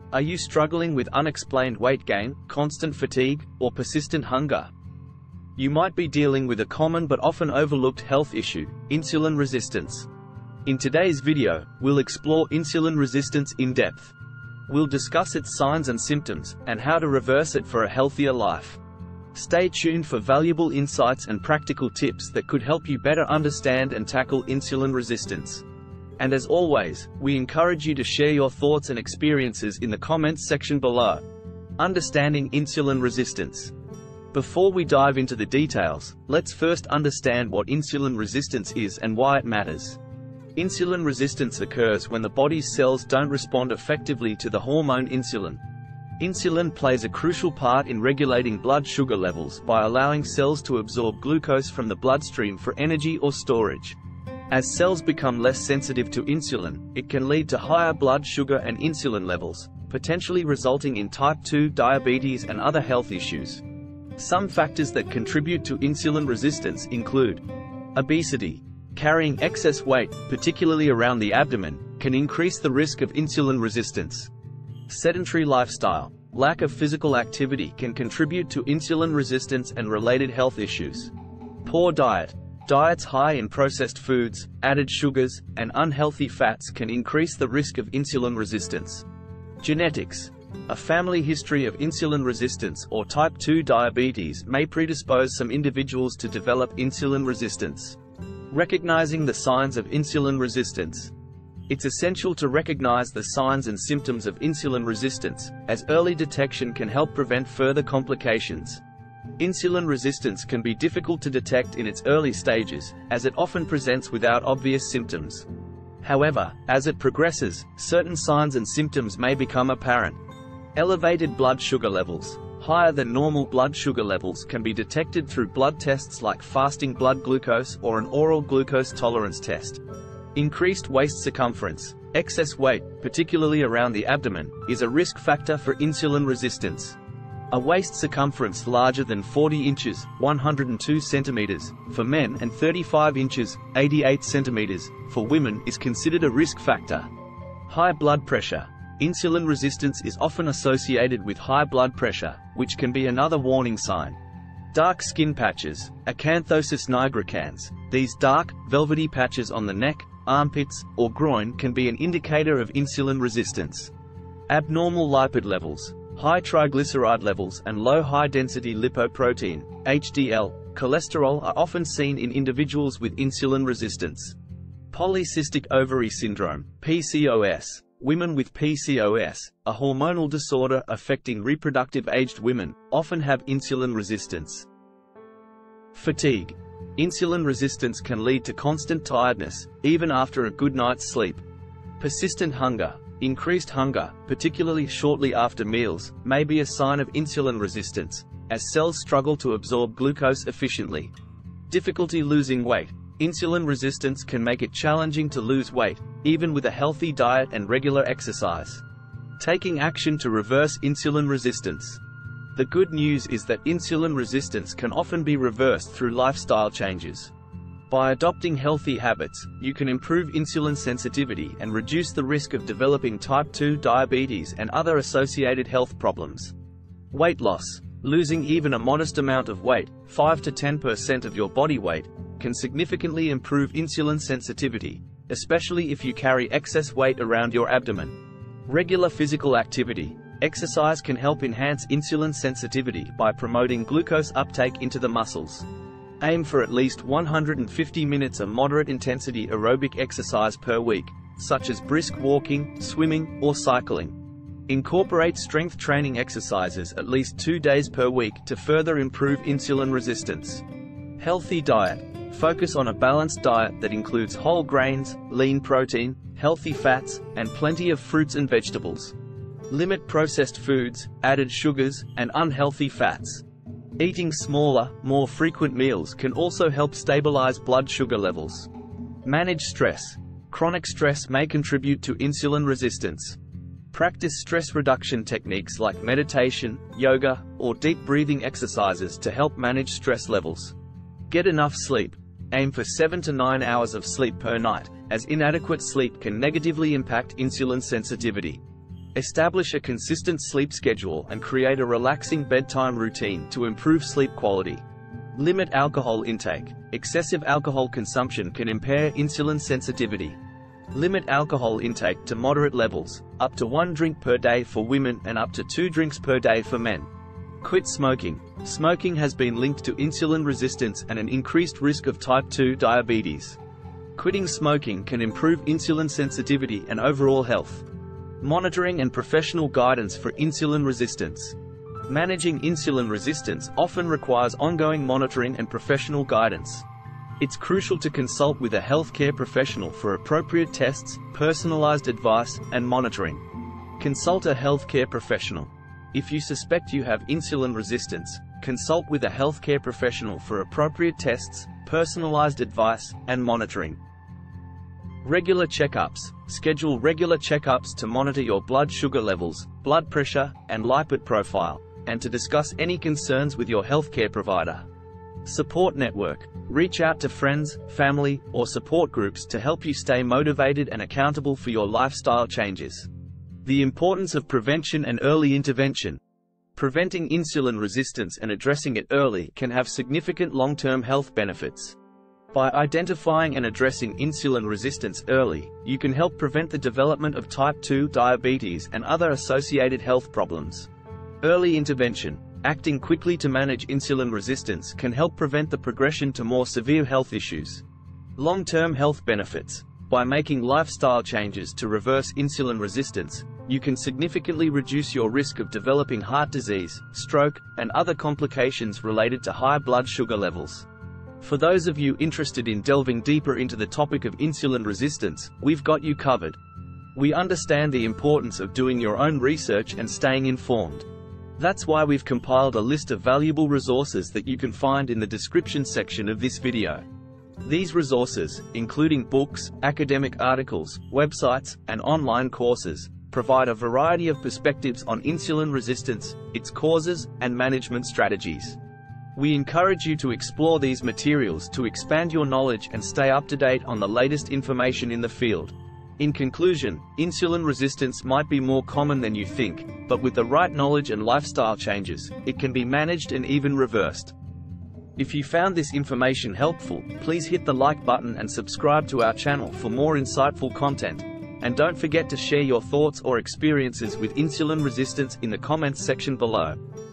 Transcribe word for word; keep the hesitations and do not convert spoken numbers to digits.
Are you struggling with unexplained weight gain, constant fatigue, or persistent hunger? You might be dealing with a common but often overlooked health issue, insulin resistance. In today's video, we'll explore insulin resistance in depth. We'll discuss its signs and symptoms, and how to reverse it for a healthier life. Stay tuned for valuable insights and practical tips that could help you better understand and tackle insulin resistance. And as always, we encourage you to share your thoughts and experiences in the comments section below. Understanding insulin resistance. Before we dive into the details, let's first understand what insulin resistance is and why it matters. Insulin resistance occurs when the body's cells don't respond effectively to the hormone insulin. Insulin plays a crucial part in regulating blood sugar levels by allowing cells to absorb glucose from the bloodstream for energy or storage. As cells become less sensitive to insulin, it can lead to higher blood sugar and insulin levels, potentially resulting in type two diabetes and other health issues. Some factors that contribute to insulin resistance include obesity. Carrying excess weight, particularly around the abdomen, can increase the risk of insulin resistance. Sedentary lifestyle. Lack of physical activity can contribute to insulin resistance and related health issues. Poor diet. Diets high in processed foods, added sugars, and unhealthy fats can increase the risk of insulin resistance. Genetics. A family history of insulin resistance or type two diabetes may predispose some individuals to develop insulin resistance. Recognizing the signs of insulin resistance. It's essential to recognize the signs and symptoms of insulin resistance, as early detection can help prevent further complications. Insulin resistance can be difficult to detect in its early stages, as it often presents without obvious symptoms. However, as it progresses, certain signs and symptoms may become apparent. Elevated blood sugar levels. Higher than normal blood sugar levels can be detected through blood tests like fasting blood glucose or an oral glucose tolerance test. Increased waist circumference. Excess weight, particularly around the abdomen, is a risk factor for insulin resistance. A waist circumference larger than forty inches, one hundred two centimeters, for men and thirty-five inches, eighty-eight centimeters, for women is considered a risk factor. High blood pressure. Insulin resistance is often associated with high blood pressure, which can be another warning sign. Dark skin patches. Acanthosis nigricans. These dark, velvety patches on the neck, armpits, or groin can be an indicator of insulin resistance. Abnormal lipid levels. High triglyceride levels and low high-density lipoprotein, H D L, cholesterol are often seen in individuals with insulin resistance. Polycystic ovary syndrome, P C O S. Women with P C O S, a hormonal disorder affecting reproductive-aged women, often have insulin resistance. Fatigue. Insulin resistance can lead to constant tiredness, even after a good night's sleep. Persistent hunger. Increased hunger, particularly shortly after meals, may be a sign of insulin resistance, as cells struggle to absorb glucose efficiently. Difficulty losing weight. Insulin resistance can make it challenging to lose weight, even with a healthy diet and regular exercise. Taking action to reverse insulin resistance. The good news is that insulin resistance can often be reversed through lifestyle changes. By adopting healthy habits, you can improve insulin sensitivity and reduce the risk of developing type two diabetes and other associated health problems. Weight loss. Losing even a modest amount of weight, five to ten percent of your body weight, can significantly improve insulin sensitivity, especially if you carry excess weight around your abdomen. Regular physical activity. Exercise can help enhance insulin sensitivity by promoting glucose uptake into the muscles. Aim for at least one hundred fifty minutes of moderate-intensity aerobic exercise per week, such as brisk walking, swimming, or cycling. Incorporate strength training exercises at least two days per week to further improve insulin resistance. Healthy diet. Focus on a balanced diet that includes whole grains, lean protein, healthy fats, and plenty of fruits and vegetables. Limit processed foods, added sugars, and unhealthy fats. Eating smaller, more frequent meals can also help stabilize blood sugar levels. Manage stress. Chronic stress may contribute to insulin resistance. Practice stress reduction techniques like meditation, yoga, or deep breathing exercises to help manage stress levels. Get enough sleep. Aim for seven to nine hours of sleep per night, as inadequate sleep can negatively impact insulin sensitivity. Establish a consistent sleep schedule and create a relaxing bedtime routine to improve sleep quality. Limit alcohol intake. Excessive alcohol consumption can impair insulin sensitivity. Limit alcohol intake to moderate levels, up to one drink per day for women and up to two drinks per day for men. Quit smoking. Smoking has been linked to insulin resistance and an increased risk of type two diabetes. Quitting smoking can improve insulin sensitivity and overall health. Monitoring and professional guidance for insulin resistance. Managing insulin resistance often requires ongoing monitoring and professional guidance. It's crucial to consult with a healthcare professional for appropriate tests, personalized advice, and monitoring. Consult a healthcare professional. If you suspect you have insulin resistance, consult with a healthcare professional for appropriate tests, personalized advice, and monitoring. Regular checkups. Schedule regular checkups to monitor your blood sugar levels, blood pressure, and lipid profile, and to discuss any concerns with your healthcare provider. Support network. Reach out to friends, family, or support groups to help you stay motivated and accountable for your lifestyle changes. The importance of prevention and early intervention. Preventing insulin resistance and addressing it early can have significant long-term health benefits. By identifying and addressing insulin resistance early, you can help prevent the development of type two diabetes and other associated health problems. Early intervention. Acting quickly to manage insulin resistance can help prevent the progression to more severe health issues. Long-term health benefits. By making lifestyle changes to reverse insulin resistance, you can significantly reduce your risk of developing heart disease, stroke, and other complications related to high blood sugar levels. For those of you interested in delving deeper into the topic of insulin resistance, we've got you covered. We understand the importance of doing your own research and staying informed. That's why we've compiled a list of valuable resources that you can find in the description section of this video. These resources, including books, academic articles, websites, and online courses, provide a variety of perspectives on insulin resistance, its causes, and management strategies. We encourage you to explore these materials to expand your knowledge and stay up to date on the latest information in the field. In conclusion, insulin resistance might be more common than you think, but with the right knowledge and lifestyle changes, it can be managed and even reversed. If you found this information helpful, please hit the like button and subscribe to our channel for more insightful content. And don't forget to share your thoughts or experiences with insulin resistance in the comments section below.